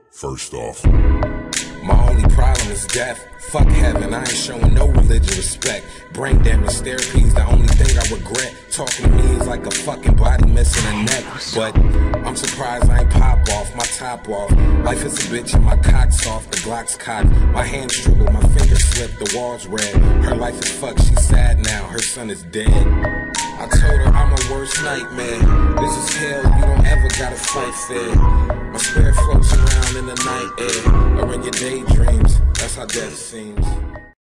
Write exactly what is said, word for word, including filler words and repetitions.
First off, my only problem is death. Fuck heaven, I ain't showing no religious respect. Brain damage therapy's the only thing I regret. Talking to me is like a fucking body missing a neck. But I'm surprised I ain't pop off, my top off. Life is a bitch and my cock's off, the Glock's cocked. My hands dribble, my fingers slip, the wall's red. Her life is fucked, she's sad now, her son is dead. I told her I'm a worst nightmare. This is hell, you don't ever gotta fight fair. My spirit floats around in the night air, or in your daydreams. That's how death seems.